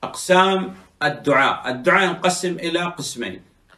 أقسام الدعاء ينقسم إلى قسمين.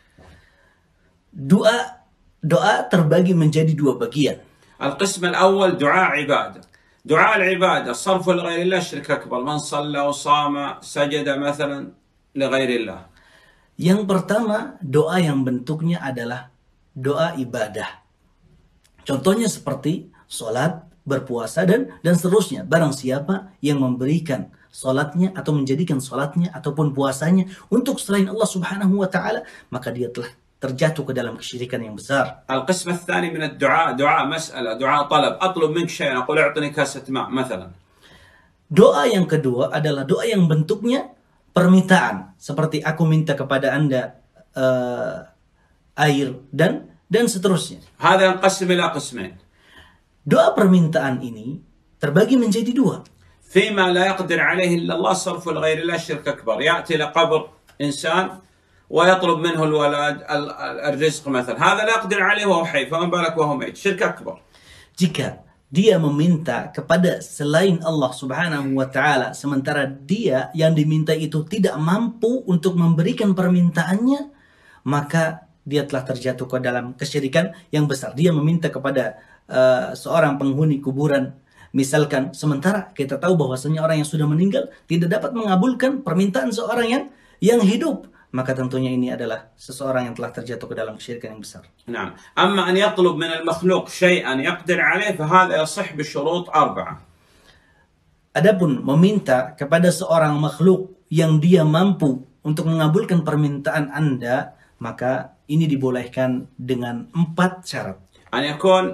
Doa terbagi menjadi dua bagian. القسم الأول دعاء عبادة. دعاء العبادة صرف لغير الله شرك أكبر. من صلى وصام سجد مثلا لغير الله. Yang pertama, doa yang bentuknya adalah doa ibadah. Contohnya seperti sholat, berpuasa, dan seterusnya. Barang siapa yang memberikan sholatnya atau menjadikan sholatnya ataupun puasanya untuk selain Allah Subhanahu wa Ta'ala, maka dia telah terjatuh ke dalam kesyirikan yang besar. القسم الثاني من الدعاء دعاء مسألة دعاء طلب أطلب منك شيئا أقول أعطني كاسة ماء مثلا. Doa yang kedua adalah doa yang bentuknya permintaan, seperti aku minta kepada Anda air dan seterusnya. هذا ينقسم إلى قسمين. Doa permintaan ini terbagi menjadi dua. فيما لا يقدر عليه إلا الله صرف لغير الله شرك أكبر. يأتي لقبر إنسان ويطلب منه الولد الرزق مثلا. هذا لا يقدر عليه وهو حي فما بالك وهو ميت. شرك أكبر. Jika dia meminta kepada selain Allah Subhanahu wa Ta'ala, sementara dia yang diminta itu tidak mampu untuk memberikan permintaannya, maka dia telah terjatuh ke dalam kesyirikan yang besar. Dia meminta kepada seorang penghuni kuburan, misalkan, sementara kita tahu bahwasanya orang yang sudah meninggal tidak dapat mengabulkan permintaan seorang yang hidup, maka tentunya ini adalah seseorang yang telah terjatuh ke dalam kesyirikan yang besar. نعم. أما أن يطلب من المخلوق شيئا يقدر عليه فهذا يصح بشروط 4. Adapun meminta kepada seorang makhluk yang dia mampu untuk mengabulkan permintaan Anda, maka ini dibolehkan dengan 4 syarat. أن يكون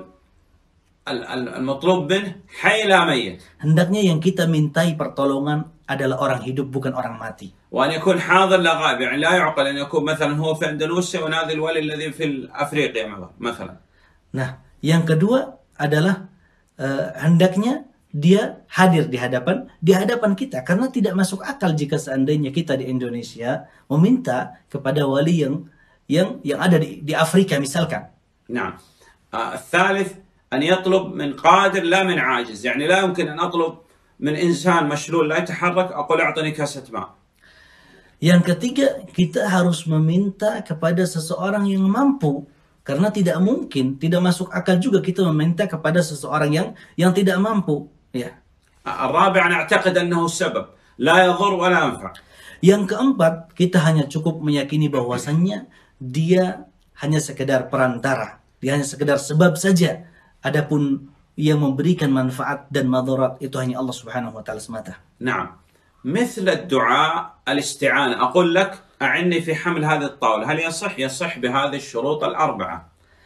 المطلوب منه حي لا ميت. Hendaknya yang kita mintai pertolongan adalah orang hidup, bukan orang mati. وأن يكون حاضر لا غائب. يعني لا يعقل أن يكون مثلا هو في أندونيسيا ونادي الولي الذي في أفريقيا مثلا. Nah, yang kedua adalah hendaknya dia hadir di hadapan kita, karena tidak masuk akal jika seandainya kita di Indonesia meminta kepada wali yang ada di Afrika misalkan. نعم. الثالث أن يطلب من قادر لا من عاجز. يعني لا يمكن أن أطلب من إنسان مشلول لا يتحرك أقول أعطني كاسة ماء. Yang ketiga, kita harus meminta kepada seseorang yang mampu, karena tidak mungkin, tidak masuk akal juga kita meminta kepada seseorang yang tidak mampu. Ya. الرابع أن أعتقد أنه السبب لا يضر ولا ينفع. Yang keempat, kita hanya cukup meyakini bahwasannya dia hanya sekedar perantara, dia hanya sekedar sebab saja. Adapun yang memberikan manfaat dan madarat itu hanya Allah Subhanahu wa Ta'ala semata. نعم. مثل الدعاء الاستعانة. أقول لك أعني في حمل هذه الطاولة. هل يصح؟ يصح بهذه الشروط 4.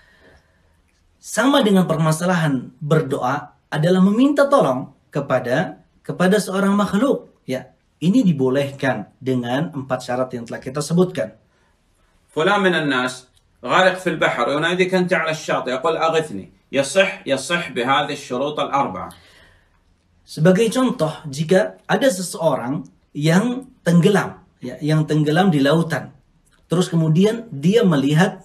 Sama dengan permasalahan berdoa adalah meminta tolong kepada seorang makhluk. Ya, ini dibolehkan dengan 4 syarat yang telah kita sebutkan. فلان من الناس غارق في البحر يناديك أنت على الشاطئ يقول أغثني. يصح بهذه الشروط 4. Sebagai contoh, jika ada seseorang yang tenggelam, ya, yang tenggelam di lautan, terus kemudian dia melihat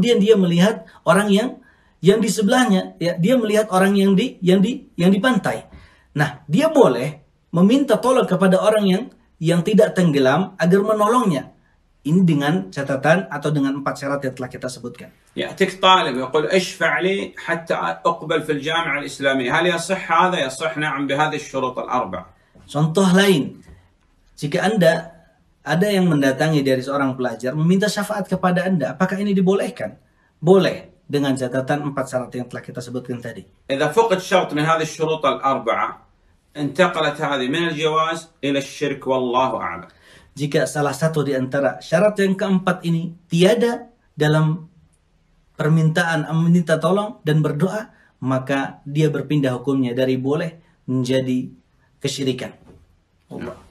orang yang di sebelahnya, ya, dia melihat orang yang di pantai. Nah, dia boleh meminta tolong kepada orang yang tidak tenggelam agar menolongnya. Ini dengan catatan atau dengan 4 syarat yang telah kita sebutkan. يأتيك طالب يقول اشفع لي حتى أقبل في الجامعة الإسلامية. هل يصح هذا؟ يصح نعم بهذه الشروط 4. Contoh lain, jika Anda ada yang mendatangi dari seorang pelajar meminta syafaat kepada Anda, apakah ini dibolehkan? Boleh, dengan catatan 4 syarat yang telah kita sebutkan tadi. إذا فقد شرط من هذه الشروط 4 انتقلت هذه من الجواز إلى الشرك والله أعلم. Jika salah satu di antara syarat yang keempat ini tiada dalam permintaan meminta tolong dan berdoa, maka dia berpindah hukumnya dari boleh menjadi kesyirikan. Allah.